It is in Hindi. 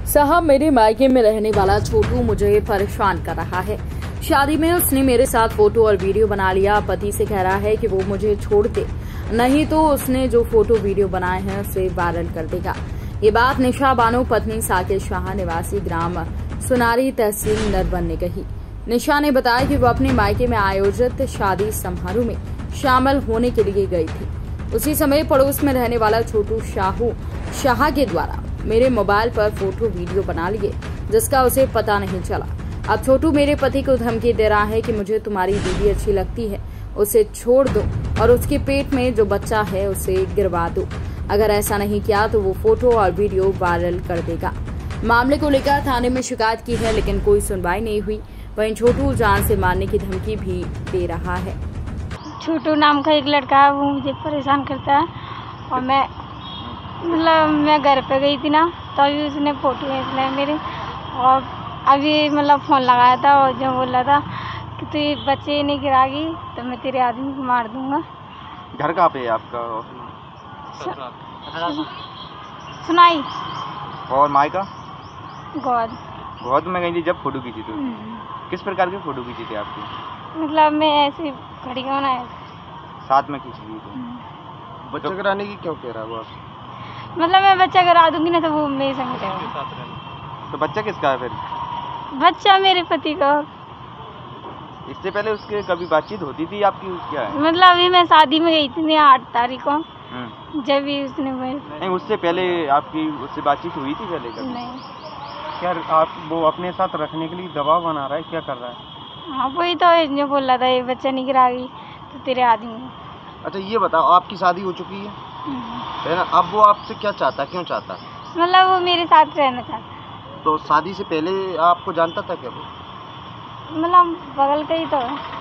साहब, मेरे मायके में रहने वाला छोटू मुझे परेशान कर रहा है। शादी में उसने मेरे साथ फोटो और वीडियो बना लिया। पति से कह रहा है कि वो मुझे छोड़ दे, नहीं तो उसने जो फोटो वीडियो बनाए हैं उसे वायरल कर देगा। ये बात निशा बानो पत्नी साकिर शाह निवासी ग्राम सुनारी तहसील नरवन ने कही। निशा ने बताया कि वो अपने मायके में आयोजित शादी समारोह में शामिल होने के लिए गई थी। उसी समय पड़ोस में रहने वाला छोटू शाह के द्वारा मेरे मोबाइल पर फोटो वीडियो बना लिए, जिसका उसे पता नहीं चला। अब छोटू मेरे पति को धमकी दे रहा है कि मुझे तुम्हारी दीदी अच्छी लगती है, उसे छोड़ दो और उसके पेट में जो बच्चा है उसे गिरवा दो। अगर ऐसा नहीं किया तो वो फोटो और वीडियो वायरल कर देगा। मामले को लेकर थाने में शिकायत की है, लेकिन कोई सुनवाई नहीं हुई। वहीं छोटू जान से मारने की धमकी भी दे रहा है। छोटू नाम का एक लड़का है, वो मुझे परेशान करता है। और मैं घर पे गई थी ना, तो अभी उसने फोटो खींच लिया मेरे। और अभी फ़ोन लगाया था और जो बोला था कि तू ये बच्चे नहीं गिरागी तो मैं तेरे आदमी को मार दूंगा। घर कहाँ पे है आपका? सुनाई। और मायका? गोद में गई थी जब फोटो खींची थी। किस प्रकार की फोटो खींची थी आपकी? मैं ऐसी खड़ी बनाया साथ में खींच ली थी। बच्चा कराने की क्यों कह रहा है वो आपसे? मैं बच्चा करा दूंगी ना तो वो मेरे संग रहेगा। तो बच्चा किसका है फिर? बच्चा मेरे पति का। इससे पहले उसके कभी बातचीत होती थी आपकी? क्या है अभी मैं शादी में गई थी 8 तारीख को, जब भी उसने नहीं, उससे पहले आपकी उससे बातचीत हुई थी पहले कभी? नहीं। क्या आप वो अपने साथ रखने के लिए दबाव बना रहा है, क्या कर रहा है? हाँ, वही तो जो बोल रहा था ये बच्चा नहीं गिरागी तो तेरे आदमी। अच्छा, ये बताओ, आपकी शादी हो चुकी है ना? अब वो आपसे क्या चाहता, क्यों चाहता? वो मेरे साथ रहना चाहता। तो शादी से पहले आपको जानता था क्या वो? बगल का ही तो है।